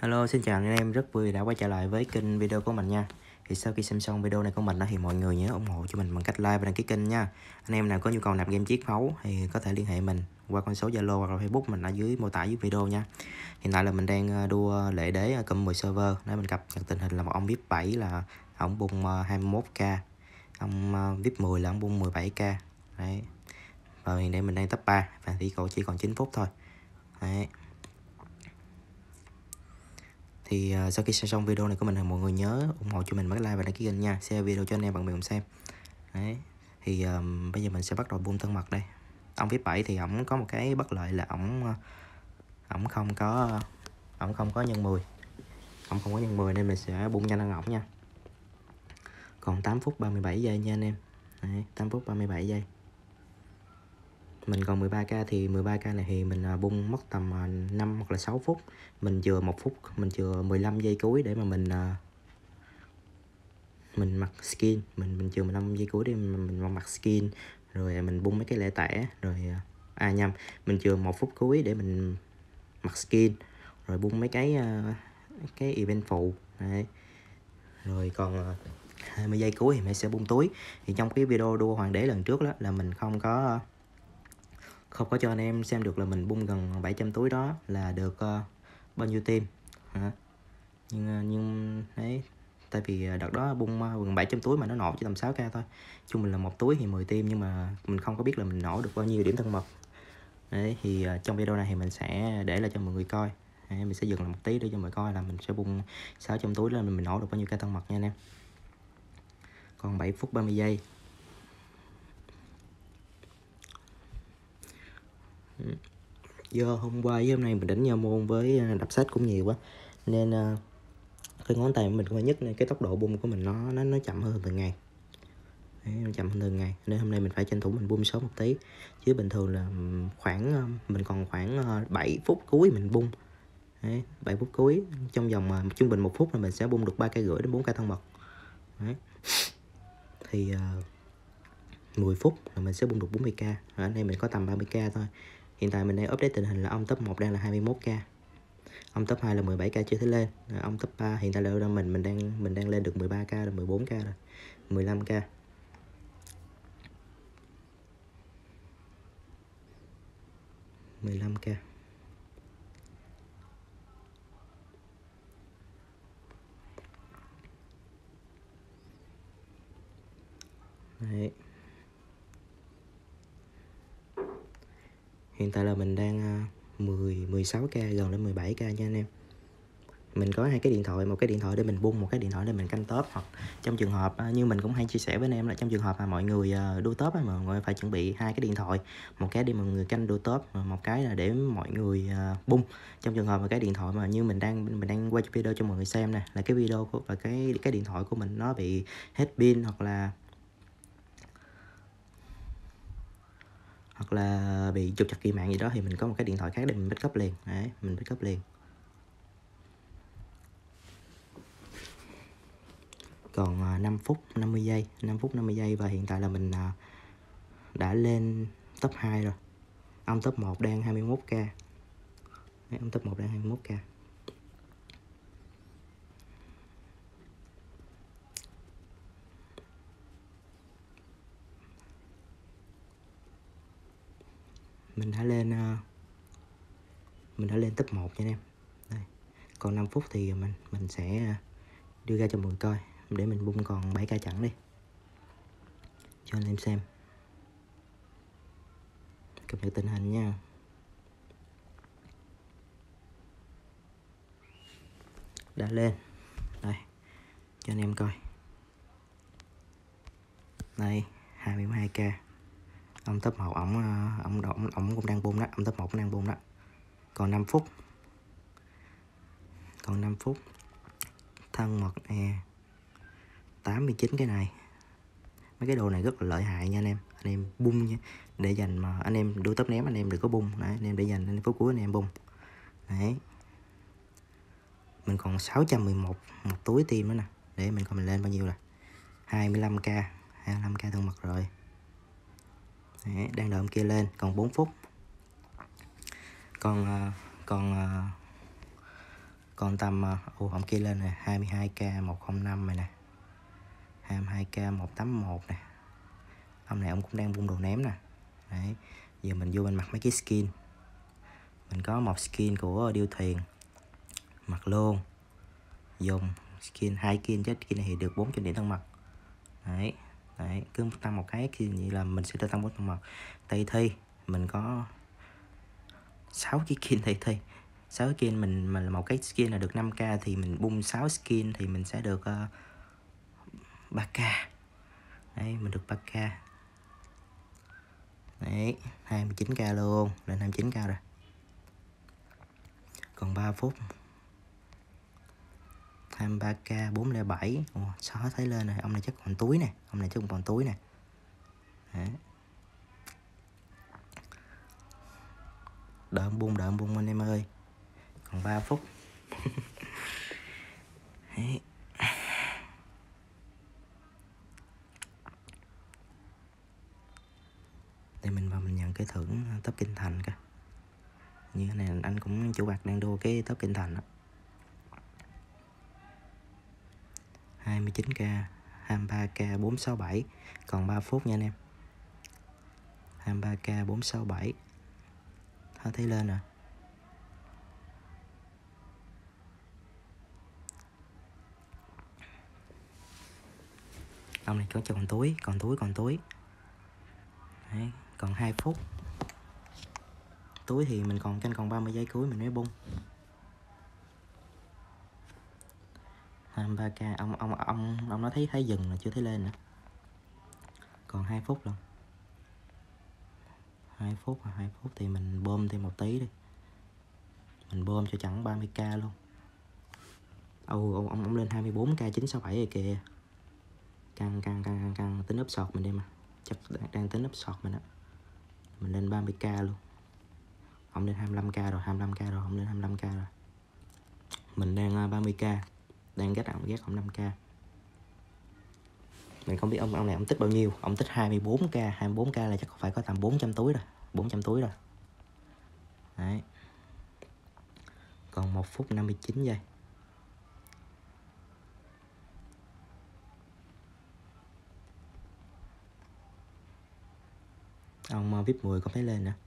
Hello, xin chào anh em, rất vui đã quay trở lại với kênh video của mình nha. Thì sau khi xem xong video này của mình thì mọi người nhớ ủng hộ cho mình bằng cách like và đăng ký kênh nha. Anh em nào có nhu cầu nạp game chiết khấu thì có thể liên hệ mình qua con số Zalo hoặc là Facebook mình ở dưới mô tả dưới video nha. Hiện tại là mình đang đua lễ đế cụm 10 server, để mình cập nhật tình hình là một ông VIP 7 là ông bung 21k, ông VIP 10 là ông bung 17k. Đấy. Và hiện tại mình đang top 3 và chỉ còn 9 phút thôi. Đấy. Thì sau khi xem xong video này của mình thì mọi người nhớ ủng hộ cho mình bằng like và đăng ký kênh nha, share video cho anh em bạn bè cùng xem. Đấy. Thì bây giờ mình sẽ bắt đầu buôn thân mật đây. Ông VIP 7 thì ổng có một cái bất lợi là ổng không có nhân 10. Ổng không có nhân 10 nên mình sẽ bung nhanh hơn ổng nha. Còn 8 phút 37 giây nha anh em. Đấy, 8 phút 37 giây. Mình còn 13k thì 13k này thì mình bung mất tầm 5 hoặc là 6 phút. Mình chừa 1 phút, mình chừa 15 giây cuối để mà mình mặc skin, mình chừa 15 giây cuối để mình mặc skin, rồi mình bung mấy cái lẻ tẻ, rồi mình chừa 1 phút cuối để mình mặc skin, rồi bung mấy cái event phụ. Đấy. Rồi còn 20 giây cuối thì mình sẽ bung túi. Thì trong cái video đua hoàng đế lần trước đó là mình không có cho anh em xem được là mình bung gần 700 túi đó là được bao nhiêu team hả? Nhưng đấy, tại vì đợt đó bung gần 700 túi mà nó nổ chỉ tầm 6k thôi. Chung mình là một túi thì 10 team, nhưng mà mình không có biết là mình nổ được bao nhiêu điểm thân mật. Đấy, thì trong video này thì mình sẽ để lại cho mọi người coi. Đấy, mình sẽ dừng lại một tí để cho mọi người coi là mình sẽ bung 600 túi lên mình nổ được bao nhiêu k thân mật nha anh em. Còn 7 phút 30 giây. Do hôm qua với hôm nay mình đánh nhau môn với đập sách cũng nhiều quá nên cái ngón tay mình cũng phải nhức, nên cái tốc độ bung của mình nó chậm hơn từng ngày. Đấy, nó chậm hơn từng ngày nên hôm nay mình phải tranh thủ mình bung sớm một tí, chứ bình thường là mình còn khoảng 7 phút cuối mình bung. Đấy, 7 phút cuối trong vòng trung bình 1 phút là mình sẽ bung được 3k rưỡi đến 4k thân mật. Đấy. Thì 10 phút là mình sẽ bung được 40k. Ở đây mình có tầm 30k thôi. Hiện tại mình đang update tình hình là ông top 1 đang là 21k, ông top 2 là 17k chưa thấy lên, ông top 3 hiện tại là mình đang lên được 13k là 14k rồi, 15k. Đấy. Hiện tại là mình đang 16k gần lên 17k nha anh em. Mình có hai cái điện thoại, một cái điện thoại để mình bung, một cái điện thoại để mình canh top. Hoặc trong trường hợp như mình cũng hay chia sẻ với anh em là trong trường hợp mà mọi người đua top mà mọi người phải chuẩn bị hai cái điện thoại, một cái để mọi người canh đua top, một cái là để mọi người bung. Trong trường hợp mà cái điện thoại mà như mình đang quay video cho mọi người xem nè, là cái video của và cái điện thoại của mình nó bị hết pin hoặc là bị trục trặc kỳ mạng gì đó, thì mình có một cái điện thoại khác để mình backup liền. Đấy, mình backup liền. Còn 5 phút 50 giây, 5 phút 50 giây và hiện tại là mình đã lên top 2 rồi. Ông top 1 đang 21k. Đấy, ông top 1 đang 21k. Mình đã lên top 1 nha anh em. Đây. Còn 5 phút thì mình sẽ đưa ra cho mọi người coi để mình bung còn 7k chẵn đi cho anh em xem. Cập nhật tình hình nha. Đã lên. Đây. Cho anh em coi. Đây, 22k. Ông top 1 ổng cũng đang bung đó, ông top 1 cũng đang bung đó. Còn 5 phút. Thân mật 89 cái này. Mấy cái đồ này rất là lợi hại nha anh em bung nha, để dành mà anh em đua top ném anh em đừng có bung. Đấy, anh em để dành anh phút cuối anh em bung. Đấy. Mình còn 611 một túi tim nữa nè, để mình coi mình lên bao nhiêu là 25k thân mật rồi. Đấy, đang đợi ông kia lên, còn 4 phút. Còn Còn tầm ông kia lên nè, 22k 105 này nè, 22k 181 nè. Ông này ông cũng đang bung đồ ném nè. Đấy, giờ mình vô mình mặc mấy cái skin. Mình có một skin của điêu thuyền, mặc luôn, dùng skin 2 skin chứ skin này thì được 400 điểm tăng mật. Đấy, đấy, cứ tăng một cái thì vậy là mình sẽ tăng 4 tăng mật. Tây thi mình có 6 cái skin tây thi. 6 skin mình một cái skin là được 5k thì mình bung 6 skin thì mình sẽ được 3k. Đấy, mình được 3k. Đấy, 29k luôn, lên 29k rồi. Còn 3 phút 23k 407. Ồ, sao thấy lên rồi, ông này chắc còn túi nè, ông này chắc còn túi nè. Đấy. Đợi ông bung anh em ơi. Còn 3 phút. Đấy. Để mình vào mình nhận cái thưởng top kinh thành kìa. Như thế này anh cũng chủ bạc đang đua cái top kinh thành đó. 29k 23k 467. Còn 3 phút nha anh em. 23k 467. Thôi thấy lên rồi. Ông này có cho còn túi. Đấy, còn 2 phút. Túi thì mình còn 30 giây cuối mình mới bung. 23k ông nó thấy dừng là chưa thấy lên nữa. Còn 2 phút luôn. 2 phút thì mình bơm thêm một tí đi. Mình bơm cho chẳng 30k luôn. Ông lên 24k 967 rồi kìa. Căng tính úp sọt mình đi mà. Chắc đang tính úp sọt mình á. Mình lên 30k luôn. Ông lên 25k rồi, ông lên 25k rồi. Mình đang 30k. Đang ghét ông 5k. Mình không biết ông này ông tích bao nhiêu. Ông tích 24k là chắc phải có tầm 400 túi rồi. 400 túi rồi. Đấy. Còn 1 phút 59 giây. Ông VIP 10 có thấy lên nữa.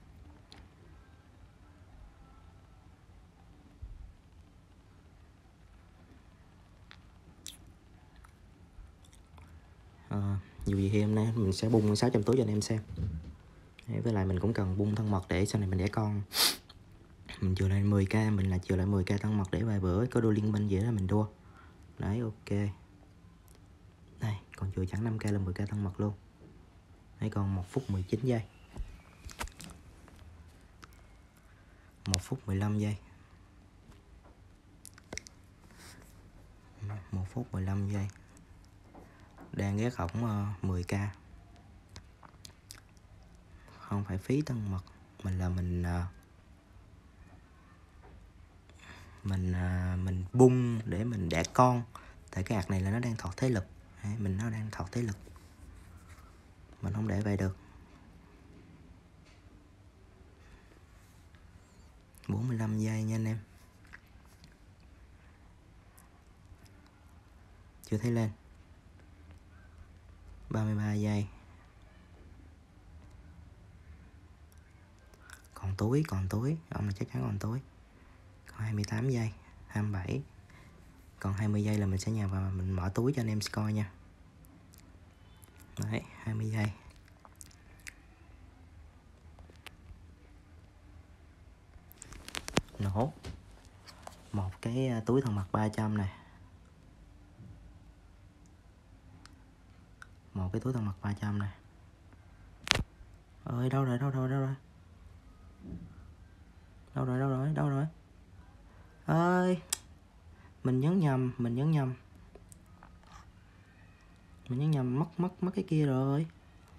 Dù gì thì hôm nay mình sẽ bung 600 túi cho anh em xem. Với lại mình cũng cần bung thân mật để sau này mình đẻ con. Mình chừa lại 10k, mình là chừa lại 10k thân mật để vài bữa có đua liên minh gì đó mình đua. Đấy, ok. Đây, còn chừa chẳng 5k là 10k thân mật luôn. Đấy, còn 1 phút 19 giây. 1 phút 15 giây. 1 phút 15 giây. Đang ghét ổng 10k. Không phải phí thân mật. Mình bung để mình đẻ con. Tại cái hạt này là nó đang thọt thế lực. Đấy, nó đang thọt thế lực. Mình không để vậy được. 45 giây nha anh em. Chưa thấy lên. 33 giây. Còn túi. Ông này chắc chắn còn túi. Còn 28 giây. 27. Còn 20 giây là mình sẽ nhào vào mình mở túi cho anh em coi nha. Đấy, 20 giây. Nổ. Một cái túi thân mật 300 này. Một cái túi thân mật 300 này. Ơi, đâu rồi? Ơi, mình nhấn nhầm. Mất cái kia rồi.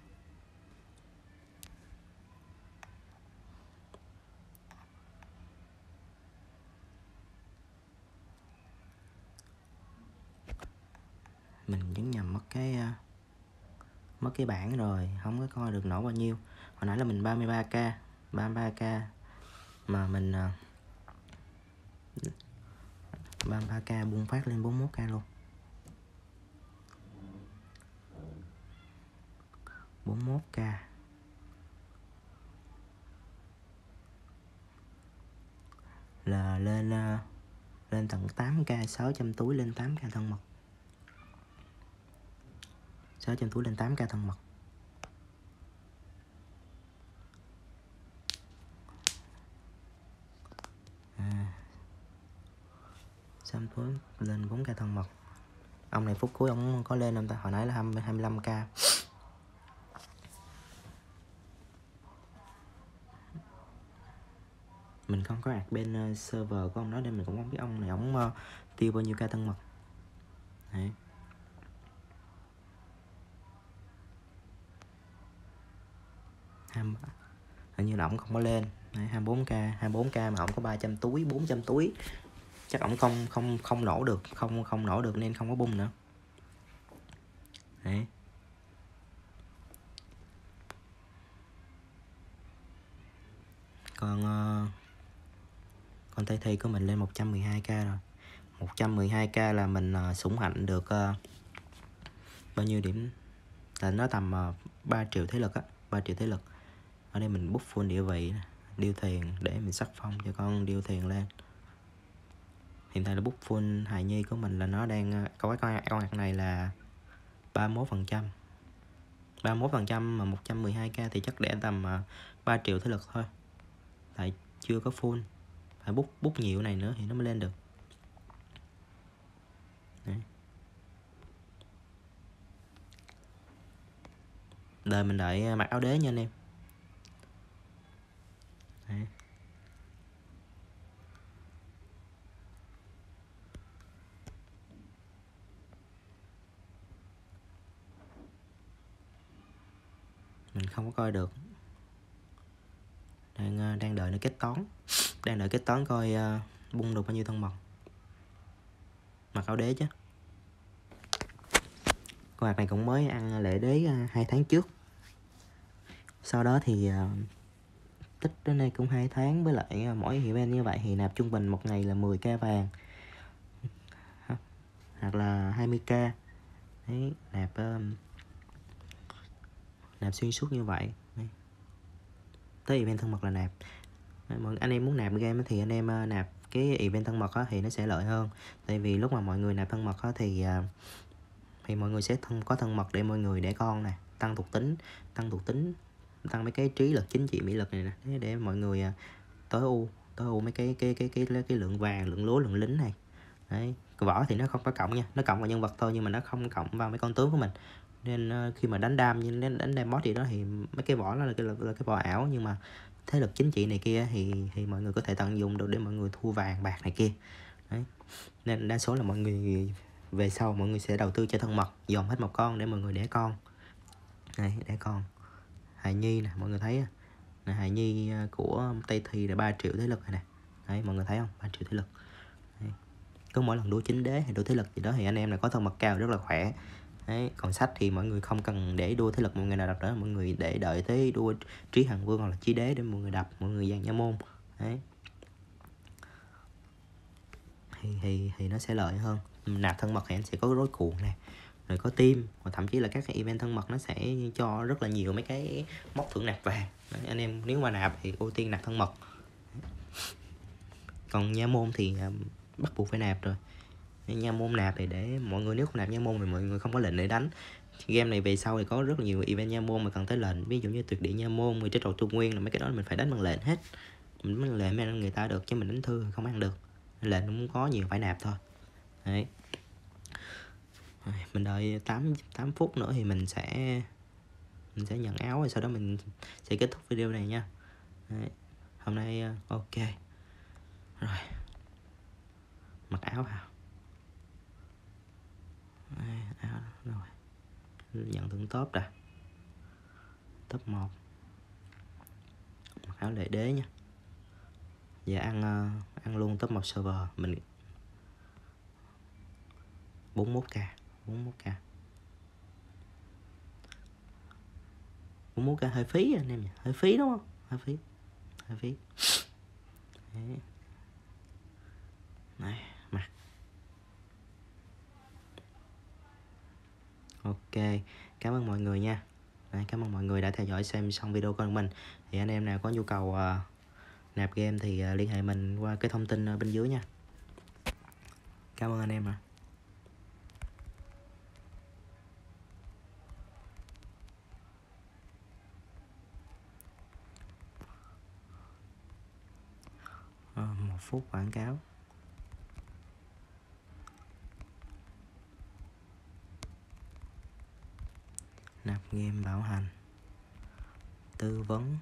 Mình nhấn nhầm mất cái bảng rồi, không có coi được nổ bao nhiêu. Hồi nãy là mình 33k mà mình 33k bung phát lên 41k luôn. 41k. Là lên tận 8k, 600 túi lên 8k thân mật. 600 túi lên 8k thân mật. Xăm túi lên 4k thân mật. Ông này phút cuối ông có lên không ta? Hồi nãy là 25k. Mình không có ạc bên server của ông đó nên mình cũng không biết ông này ông tiêu bao nhiêu k thân mật. Đấy. Hình như là ổng không có lên. Đấy, 24k mà ổng có 300 túi, 400 túi. Chắc ổng không nổ được, không nổ được nên không có bung nữa. Đấy. Còn tay thi của mình lên 112k rồi. 112k là mình sủng hạnh được bao nhiêu điểm? Là nó tầm 3 triệu thế lực á, 3 triệu thế lực. Ở đây mình bút full địa vị, điêu thuyền để mình sắc phong cho con điêu thuyền lên. Hiện tại là bút full hài nhi của mình là nó đang con hạt này là 31%. 31% mà 112k thì chắc để tầm 3 triệu thế lực thôi. Tại chưa có full. Phải bút nhiều này nữa thì nó mới lên được. Đấy. Đời mình đợi mặc áo đế nha anh em. Đấy. Mình không có coi được. Đang đợi nó kết toán. Đang đợi kết toán coi bung được bao nhiêu thân mật. Mặc áo đế chứ. Con hạt này cũng mới ăn lễ đế 2 tháng trước. Sau đó thì tích đến đây cũng 2 tháng, với lại mỗi event như vậy thì nạp trung bình một ngày là 10k vàng hoặc là 20k. Đấy, nạp xuyên suốt như vậy. Đấy. Tới event thân mật là nạp. Đấy, anh em muốn nạp game thì anh em nạp cái event thân mật thì nó sẽ lợi hơn. Tại vì lúc mà mọi người nạp thân mật thì mọi người sẽ có thân mật để mọi người để con nè, tăng thuộc tính, tăng mấy cái trí lực, chính trị, mỹ lực này nè, để mọi người tối ưu mấy cái lượng vàng, lượng lúa, lượng lính này. Đấy, võ thì nó không có cộng nha, nó cộng vào nhân vật thôi nhưng mà nó không cộng vào mấy con tướng của mình. Nên khi mà đánh đam như đánh đam boss gì đó thì mấy cái võ đó là cái võ ảo, nhưng mà thế lực chính trị này kia thì mọi người có thể tận dụng được để mọi người thu vàng bạc này kia. Đấy. Nên đa số là mọi người về sau mọi người sẽ đầu tư cho thân mật, dồn hết một con để mọi người đẻ con. Này, đẻ con. Hài nhi nè, mọi người thấy nè, hài nhi của Tây Thi là 3 triệu thế lực này nè. Đấy, mọi người thấy không? 3 triệu thế lực. Đấy. Cứ mỗi lần đua chính đế hay đua thế lực gì đó thì anh em là có thân mật cao rất là khỏe. Đấy, còn sách thì mọi người không cần để đua thế lực mọi người nào đập đó, mọi người để đợi tới đua trí hằng vương hoặc là trí đế để mọi người đập, mọi người dàn nha môn. Đấy. Thì nó sẽ lợi hơn. Nạp thân mật thì anh sẽ có rối cuộn nè, rồi có team, và thậm chí là các cái event thân mật nó sẽ cho rất là nhiều mấy cái mốc thưởng nạp vàng. Đấy, anh em nếu mà nạp thì ưu tiên nạp thân mật. Còn nha môn thì bắt buộc phải nạp rồi. Nha môn nạp thì để mọi người, nếu không nạp nha môn thì mọi người không có lệnh để đánh. Game này về sau thì có rất là nhiều event nha môn mà cần tới lệnh, ví dụ như tuyệt địa nha môn, người trái trầu trung nguyên, là mấy cái đó mình phải đánh bằng lệnh hết. Mình mới lệnh mới ăn người ta được, chứ mình đánh thư không ăn được. Lệnh cũng có nhiều phải nạp thôi. Đấy. Mình đợi 8 phút nữa thì mình sẽ nhận áo, rồi sau đó mình sẽ kết thúc video này nha. Đấy. Hôm nay ok rồi, mặc áo vào. Đấy, áo rồi, nhận thưởng top đã, top 1, mặc áo lệ đế nha. Và ăn luôn top 1 server mình 41k 41k hơi phí anh em nhỉ, hơi phí đúng không? Hơi phí. Đấy. Này, mặc cảm ơn mọi người nha. Đấy, cảm ơn mọi người đã theo dõi xem xong video của mình. Thì anh em nào có nhu cầu nạp game thì liên hệ mình qua cái thông tin ở bên dưới nha. Cảm ơn anh em ạ. Một phút quảng cáo. Nạp game bảo hành, tư vấn,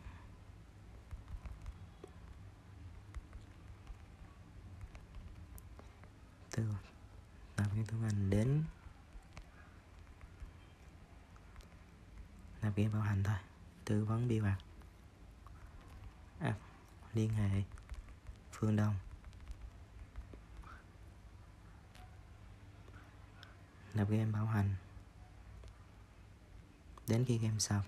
nạp game tư vấn đến nạp game bảo hành thôi, tư vấn biêu bạc. Liên hệ Phương Đông. Nạp game bảo hành đến khi game xong.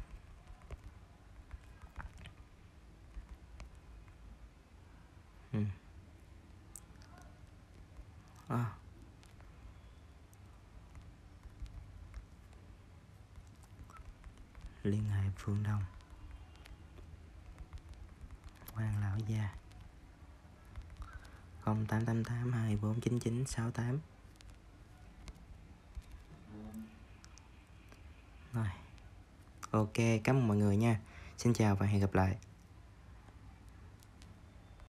Liên hệ Phương Đông, Quang Lão Gia, 0888 2499 68. Rồi. Ok, cảm ơn mọi người nha. Xin chào và hẹn gặp lại.